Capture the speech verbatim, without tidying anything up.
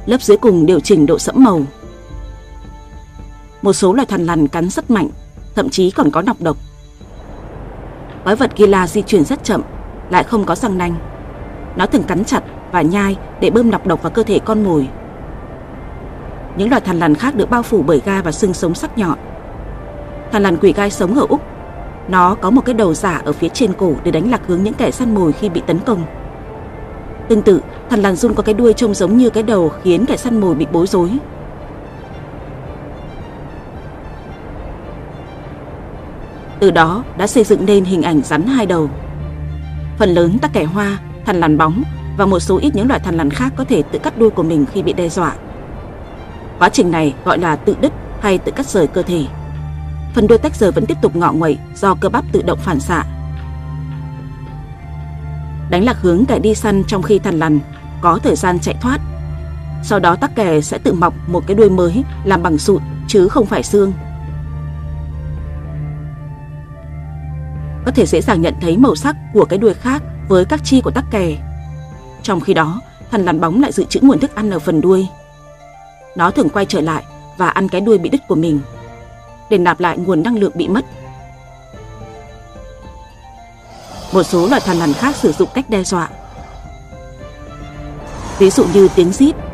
lớp dưới cùng điều chỉnh độ sẫm màu. Một số loài thằn lằn cắn rất mạnh, thậm chí còn có nọc độc. Quái vật Gila di chuyển rất chậm, lại không có răng nanh. Nó thường cắn chặt và nhai để bơm nọc độc vào cơ thể con mồi. Những loài thằn lằn khác được bao phủ bởi gai và xương sống sắc nhọn. Thằn lằn quỷ gai sống ở Úc. Nó có một cái đầu giả ở phía trên cổ để đánh lạc hướng những kẻ săn mồi khi bị tấn công. Tương tự, thằn lằn giun có cái đuôi trông giống như cái đầu khiến kẻ săn mồi bị bối rối. Từ đó đã xây dựng nên hình ảnh rắn hai đầu. Phần lớn tắc kè hoa, thằn lằn bóng và một số ít những loài thằn lằn khác có thể tự cắt đuôi của mình khi bị đe dọa. Quá trình này gọi là tự đứt hay tự cắt rời cơ thể. Phần đuôi tách rời vẫn tiếp tục ngọ nguậy do cơ bắp tự động phản xạ. Đánh lạc hướng kẻ đi săn trong khi thằn lằn có thời gian chạy thoát. Sau đó tắc kè sẽ tự mọc một cái đuôi mới làm bằng sụn chứ không phải xương. Có thể dễ dàng nhận thấy màu sắc của cái đuôi khác với các chi của tắc kè. Trong khi đó, thằn lằn bóng lại dự trữ nguồn thức ăn ở phần đuôi. Nó thường quay trở lại và ăn cái đuôi bị đứt của mình để nạp lại nguồn năng lượng bị mất. Một số loài thằn lằn khác sử dụng cách đe dọa. Ví dụ như tiếng rít